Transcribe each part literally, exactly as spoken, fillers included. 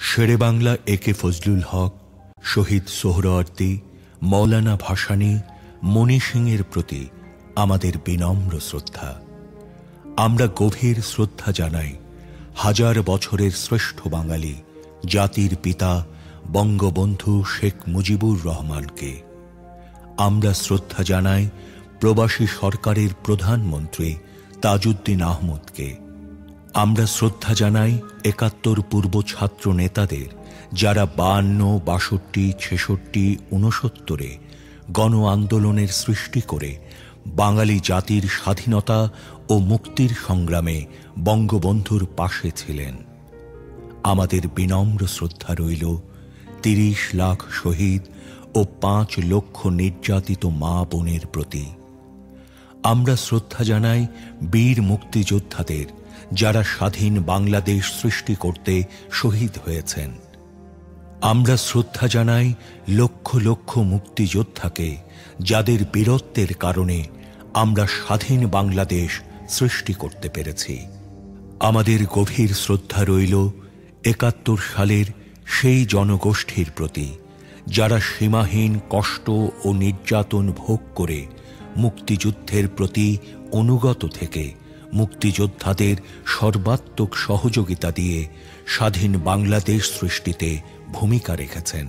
শেরে বাংলা এ কে ফজলুল হক, শহীদ সোহরাওয়ার্দী, মৌলানা ভাসানী, মণি সিংয়ের প্রতি আমাদের বিনম্র শ্রদ্ধা। আমরা গভীর শ্রদ্ধা জানাই হাজার বছরের শ্রেষ্ঠ বাঙালি জাতির পিতা বঙ্গবন্ধু শেখ মুজিবুর রহমানকে। আমরা শ্রদ্ধা জানাই প্রবাসী সরকারের প্রধানমন্ত্রী তাজউদ্দিন আহমদকে। আমরা শ্রদ্ধা জানাই একাত্তর পূর্ব ছাত্র নেতাদের, যারা বায়ান্ন, বাষট্টি, ছেষট্টি, ঊনসত্তরে গণ আন্দোলনের সৃষ্টি করে বাঙালি জাতির স্বাধীনতা ও মুক্তির সংগ্রামে বঙ্গবন্ধুর পাশে ছিলেন। আমাদের বিনম্র শ্রদ্ধা রইল তিরিশ লাখ শহীদ ও পাঁচ লক্ষ নির্যাতিত মা বোনের প্রতি। আমরা শ্রদ্ধা জানাই বীর মুক্তিযোদ্ধাদের, যারা স্বাধীন বাংলাদেশ সৃষ্টি করতে শহীদ হয়েছেন। আমরা শ্রদ্ধা জানাই লক্ষ লক্ষ মুক্তিযোদ্ধাকে, যাদের বীরত্বের কারণে আমরা স্বাধীন বাংলাদেশ সৃষ্টি করতে পেরেছি। আমাদের গভীর শ্রদ্ধা রইল একাত্তর সালের সেই জনগোষ্ঠীর প্রতি, যারা সীমাহীন কষ্ট ও নির্যাতন ভোগ করে মুক্তিযুদ্ধের প্রতি অনুগত থেকে মুক্তিযোদ্ধাদের সর্বাত্মক সহযোগিতা দিয়ে স্বাধীন বাংলাদেশ সৃষ্টিতে ভূমিকা রেখেছেন।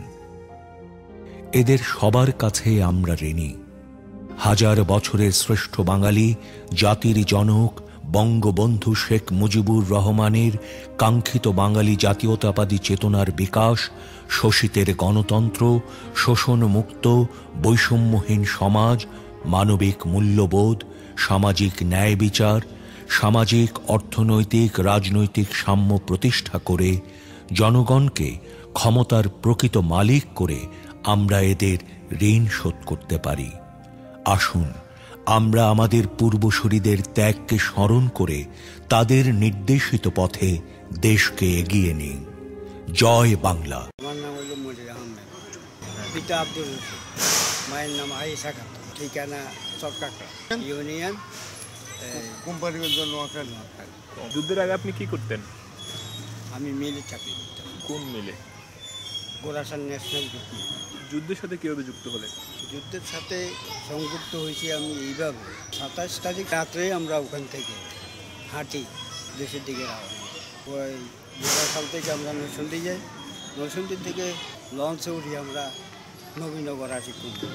এদের সবার কাছে আমরা ঋণী। হাজার বছরের শ্রেষ্ঠ বাঙালি জাতির জনক বঙ্গবন্ধু শেখ মুজিবুর রহমানের কাঙ্ক্ষিত বাঙালি জাতীয়তাবাদী চেতনার বিকাশ, শোষিতের গণতন্ত্র, শোষণমুক্ত বৈষম্যহীন সমাজ, মানবিক মূল্যবোধ, সামাজিক ন্যায় বিচার, সামাজিক অর্থনৈতিক রাজনৈতিক সাম্য প্রতিষ্ঠা করে জনগণকে ক্ষমতার প্রকৃত মালিক করে আমরা এদের ঋণ শোধ করতে পারি। আসুন আমরা আমাদের পূর্বসূরীদের ত্যাগকে স্মরণ করে তাদের নির্দেশিত পথে দেশকে এগিয়ে নিই। জয় বাংলা। আমার নাম হলো মনির আহমেদ, পিতা আব্দুল রশিদ, মায়ের নাম আয়েশা খাতুন, ঠিকানা চরকাকড়া ইউনিয়ন, কোম্পানিগঞ্জ, নোয়াখালী। যুদ্ধের আগে আপনি কি করতেন? আমি মিলে চাকরি করতাম। কোন মিলে? গোরাসান ন্যাশনাল গ্রুপ। যুদ্ধের সাথে কিভাবে যুক্ত হলেন? যুদ্ধের সাথে সংযুক্ত হয়েছি আমি এইভাবে, সাতাশ তারিখ রাত্রে আমরা ওখান থেকে হাঁটি দেশের দিকে রওনা। ওই গোরাসাল থেকে আমরা নরসিংদী যাই, নরসিংদী থেকে লঞ্চে উঠি আমরা নবীনগর আসি। কুম্ভ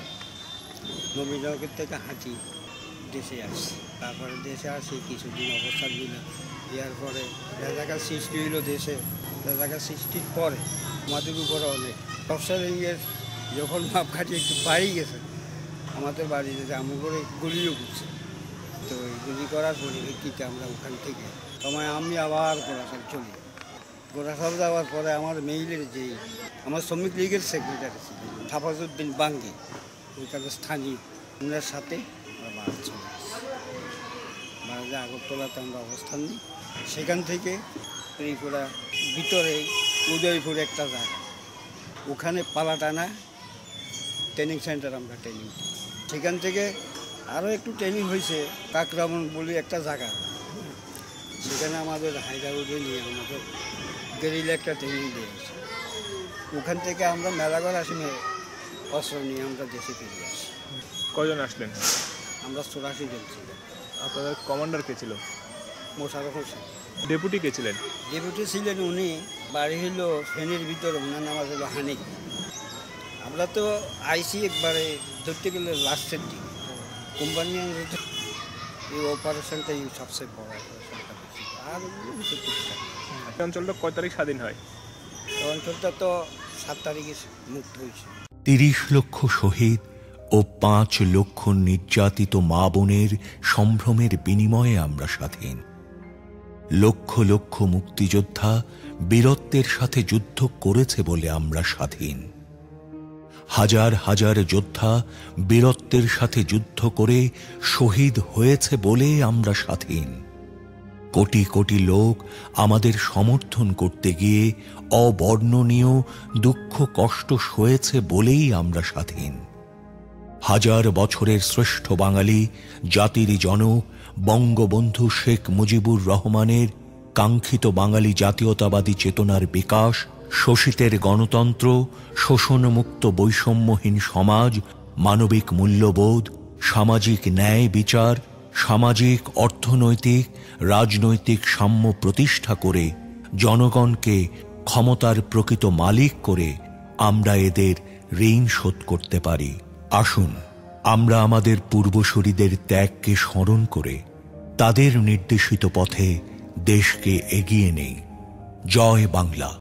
নবীনগর থেকে হাঁটি দেশে আসি। তারপরে দেশে আসি, কিছুদিন অবস্থান দিলাম। দেওয়ার পরে রাজাকার সৃষ্টি হইল দেশে। রাজাকার সৃষ্টির পরে আমাদের উপরে অনেক ব্যবসায়ীর যখন মাপকাঠি একটু বাড়ি গেছে, আমাদের বাড়িতে আমার করে গুলিও করছে। তো গুলি করার পরিপ্রেক্ষিতে আমরা ওখান থেকে সময় আমি আবার গোরাসাল চলি। গোরাসাল যাওয়ার পরে আমার মেইলের যে আমার শ্রমিক লীগের সেক্রেটারি ছিলেন থাফাজউদ্দিন বাঙ্গি, ওইখানে স্থানীয়, ওনার সাথে আমরা বাড়ি চলে আসি। বাড়িতে আগরতলাতে আমরা অবস্থান নিই। সেখান থেকে ত্রিপুরা ভিতরে উদয়পুর একটা জায়গা, ওখানে পালাটানা ট্রেনিং সেন্টার আমরা ট্রেনিং দিই। সেখান থেকে আরও একটু ট্রেনিং হয়েছে কাকরামন বলে একটা জায়গা, সেখানে আমাদের হায়দ্রাবাদে নিয়ে আমাদের গেরিলা একটা ট্রেনিং দিয়েছে। ওখান থেকে আমরা মেলাঘর আসি, অস্ত্র নিয়ে আমরা দেশে ফিরে আসি। কজন আসলেন? আমরা চৌরাশি জন ছিলাম। আপনাদের কমান্ডার কে ছিল? মোশাররফ হোসেন। ডেপুটি কে ছিলেন? ডেপুটি ছিলেন উনি, বাড়ি হইল ফেনীর ভিতরে, ওনার নাম হলো হানিফ। আমরা তো আইসি একবারে ধরতে গেলে লাস্টের দিক। কোম্পানি এই অপারেশনটাই সবচেয়ে বড় অপারেশনটা বেশি। আর এই অঞ্চলটা কয় তারিখ স্বাধীন হয়? এই অঞ্চলটা তো সাত তারিখে মুক্ত হয়েছে। তিরিশ লক্ষ শহীদ ও পাঁচ লক্ষ নির্যাতিত মা বোনের সম্ভ্রমের বিনিময়ে আমরা স্বাধীন। লক্ষ লক্ষ মুক্তিযোদ্ধা বীরত্বের সাথে যুদ্ধ করেছে বলে আমরা স্বাধীন। হাজার হাজার যোদ্ধা বীরত্বের সাথে যুদ্ধ করে শহীদ হয়েছে বলে আমরা স্বাধীন। কোটি কোটি লোক আমাদের সমর্থন করতে গিয়ে অবর্ণনীয় দুঃখ কষ্ট সয়েছে বলেই আমরা স্বাধীন। হাজার বছরের শ্রেষ্ঠ বাঙালি জাতির জনক বঙ্গবন্ধু শেখ মুজিবুর রহমানের কাঙ্ক্ষিত বাঙালি জাতীয়তাবাদী চেতনার বিকাশ, শোষিতের গণতন্ত্র, শোষণমুক্ত বৈষম্যহীন সমাজ, মানবিক মূল্যবোধ, সামাজিক ন্যায় বিচার, সামাজিক, অর্থনৈতিক, রাজনৈতিক সাম্য প্রতিষ্ঠা করে জনগণকে ক্ষমতার প্রকৃত মালিক করে আমরা এদের ঋণ শোধ করতে পারি। আসুন আমরা আমাদের পূর্বসূরীদের ত্যাগকে স্মরণ করে তাদের নির্দেশিত পথে দেশকে এগিয়ে নেই। জয় বাংলা।